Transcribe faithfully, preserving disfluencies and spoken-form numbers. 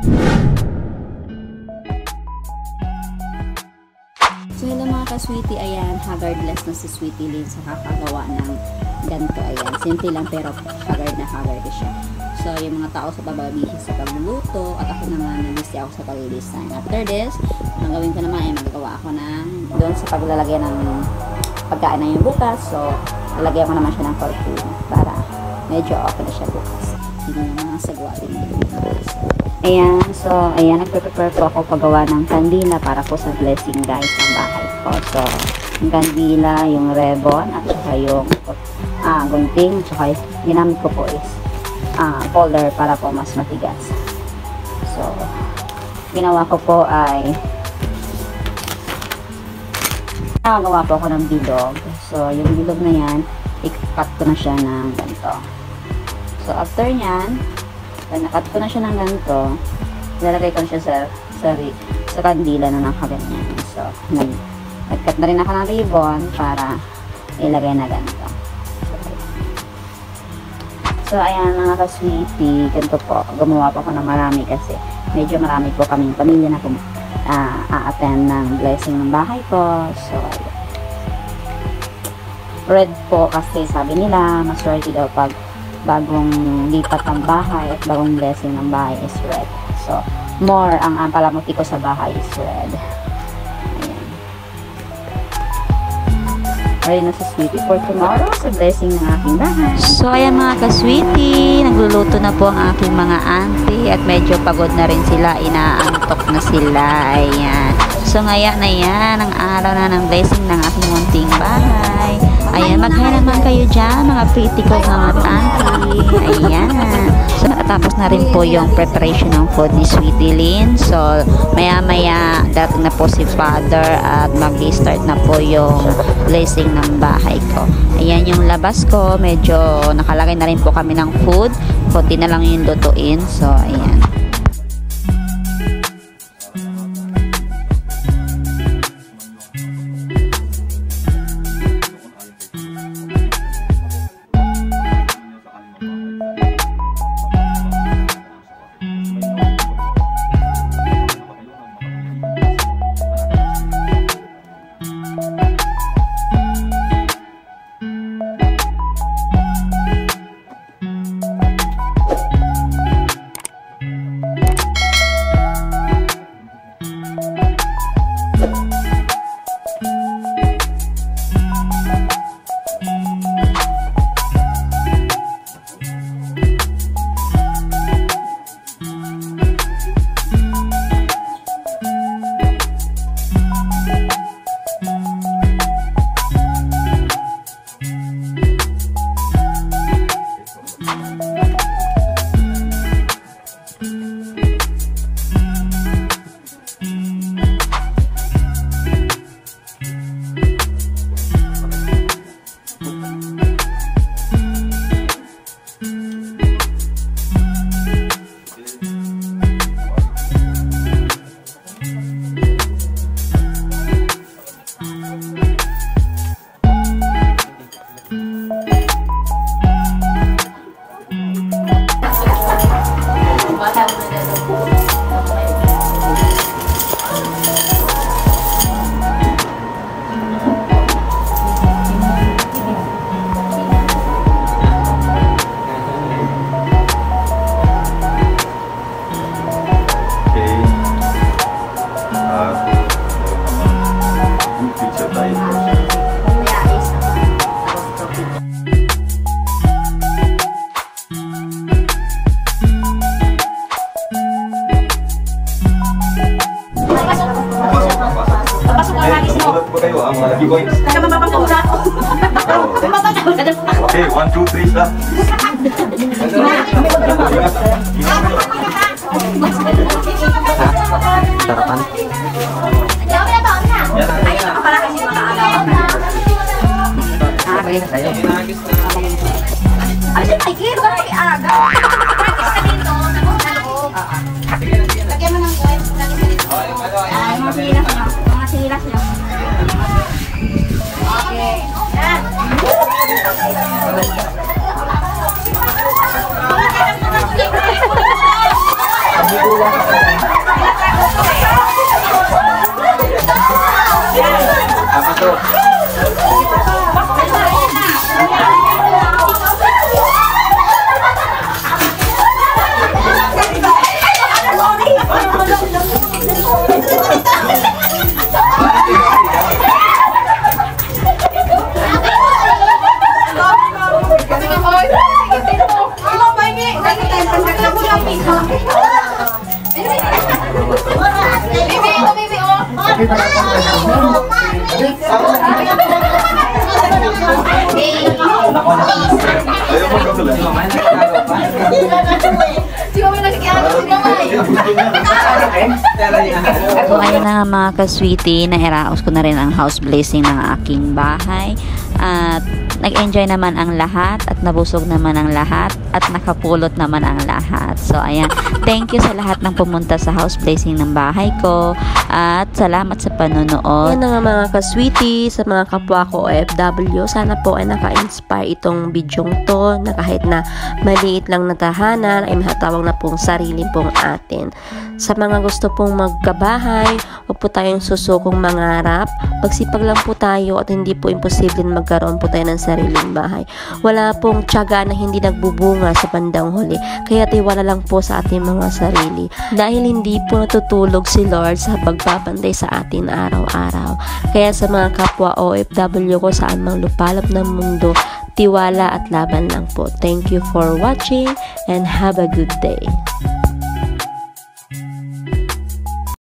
So hello mga ka-sweetie, ayan, haggardless na si Sweetie Lynn sa kakagawa ng ganito, ayan, simple lang pero haggard na haggard siya. So yung mga tao sa bababihis sa pagluluto at ako naman nag-busy ako sa pag-design. After this, ang gawin ko naman ay magagawa ako ng doon sa paglalagay ng pagkain na yung bukas. So lalagyan ko naman siya ng perfume para medyo okay na siya bukas. Hindi na mga sagwa din bukas. Ayan, so, ayan, nagpe-prepare po ako paggawa ng kandila para po sa blessing guys ng bahay ko. So, yung kandila, yung ribbon, at saka yung ah, gunting, at saka ginamit ko po is ah, folder para po mas matigas. So, ginawa ko po ay nakagawa po ako ng bilog. So, yung bilog na yan, i-cut ko na siya ng ganito. So, after nyan, pag nakat ko na siya ng ganito, ilalagay ko na siya sa, sa, sa kandila na nakaganyan. So, nag, nag-cut na rin ako ng ribbon para ilagay na ganito. So, ayan mga ka-sweetie, ganito po. Gumawa po ako ng marami kasi medyo marami po kaming pamilya na kung uh, a-attend ng blessing ng bahay ko. So, ayan. Red po kasi sabi nila, maswerte daw pag bagong lipat ng bahay at bagong blessing ng bahay is red. So, more ang ang palamuti ko sa bahay is red. Ayan. Ready na sa Sweetie for tomorrow sa blessing ng aking bahay. So, ayan mga ka-sweetie, nagluluto na po ang aking mga auntie at medyo pagod na rin sila, inaantok na sila. Ayan. So, ngayon na yan, ang araw na ng blessing ng aking munting bahay. Ayan, mag-hi naman kayo dyan, mga pretty ko mga auntie. Ayan. So, nakatapos na rin po yung preparation ng food ni Sweetie Lynn. So, maya-maya, dating na po si Father at mag-start na po yung blessing ng bahay ko. Ayan yung labas ko. Medyo nakalagay na rin po kami ng food. Kunti na lang yung lutuin. So, ayan. Okay, one, two, three, stop. Sarapan. Okay. Apa tuh? Ayo mo ko lang. So ayun na nga mga ka-sweetie, nairaos ko na rin ang house blessing ng aking bahay. At nag-enjoy naman ang lahat at nabusog naman ang lahat at nakapulot naman ang lahat. So ayan, thank you sa lahat ng pumunta sa house blessing ng bahay ko at salamat sa panonood. Yan na nga mga ka-sweetie, sa mga kapwa ko O F W, sana po ay naka-inspire itong bidyong to na kahit na maliit lang na tahanan ay mahatawag na pong sarili pong atin. Sa mga gusto pong magkabahay, huwag po tayong susukong mangarap. Magsipag lang po tayo at hindi po imposible na magkaroon po tayo ng sariling bahay. Wala pong tiyaga na hindi nagbubunga sa bandang huli. Kaya tiwala lang po sa ating mga sarili. Dahil hindi po natutulog si Lord sa pagbabantay sa atin araw-araw. Kaya sa mga kapwa O F W ko saan mang lupalop ng mundo, tiwala at laban lang po. Thank you for watching and have a good day.